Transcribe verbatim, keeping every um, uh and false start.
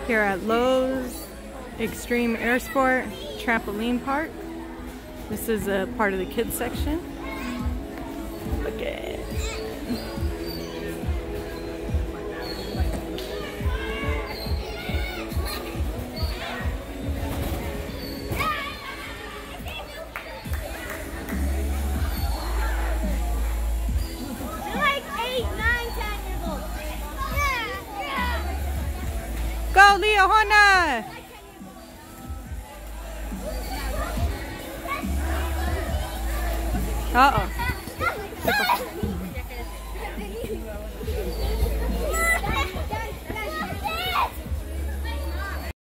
Here at Lowe's Xtreme Airsport Trampoline Park. This is a part of the kids section. Look at it. Go, Leo, Honda! Uh-oh.